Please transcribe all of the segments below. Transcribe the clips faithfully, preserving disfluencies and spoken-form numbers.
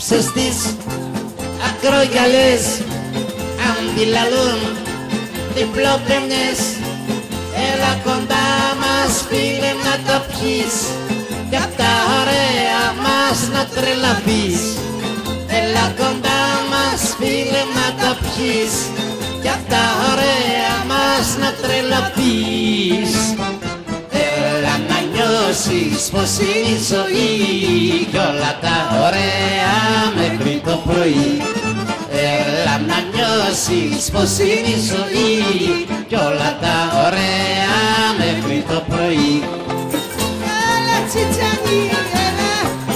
στις ακρογιαλιές αντιλαλούν διπλοπαινιές. Έλα κοντά μας φίλε να τα πιείς κι απ' τα ωραία μας να τρελαθείς. Έλα κοντά μας φίλε να τα πιείς κι απ' τα ωραία μας να τρελαθείς. Έλα να νιώσεις πως είναι η ζωή κι όλα τα ωραία μέχρι το πρωί. Έλα να νιώσεις πως είναι η ζωή κι όλα τα ωραία μέχρι το πρωί. Έλα τσιτσάνι, έλα.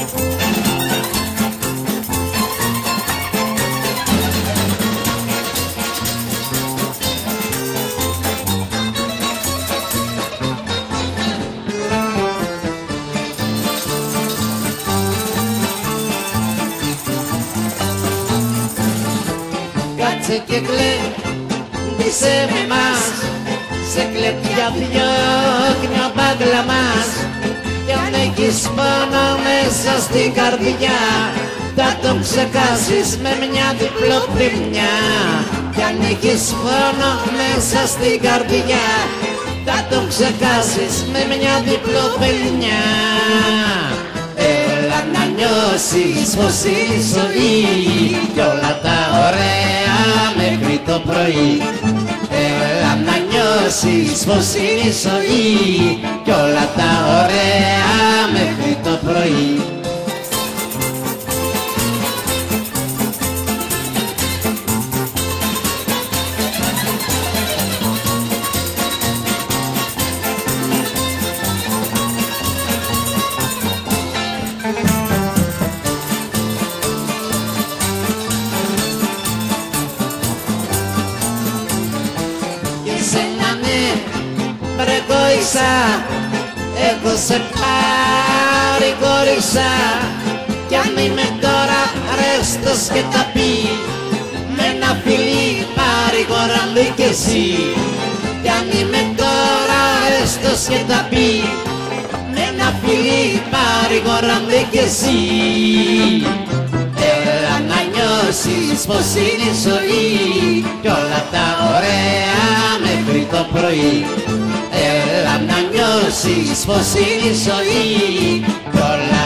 Κάτσε και κλαίπησε με μας, σε κλέπια διώχνει ο μπάγκλα μας. Κι αν έχεις πόνο μέσα στην καρδιά θα τον ξεχάσεις με μια διπλοπριμιά. Κι αν έχεις πόνο μέσα στην καρδιά θα τον ξεχάσεις με μια διπλοπριμιά. Έλα να νιώσεις πως είναι η ζωή κι όλα τα ωραία μέχρι το πρωί. Έλα να νιώσεις πως είναι η ζωή κι όλα τα ωραία μέχρι το πρωί. Εγώ σε παρηγόρησα κι αν είμαι τώρα ρέστος και τα πει με ένα φιλί παρηγοράμε κι εσύ. Κι αν είμαι τώρα ρέστος και τα πει με ένα φιλί παρηγοράμε κι εσύ. Έλα να νιώσεις πως είναι η ζωή κι όλα τα ωραία μέχρι το πρωί. Έλα να νιώσεις πως είναι η ζωή κι όλα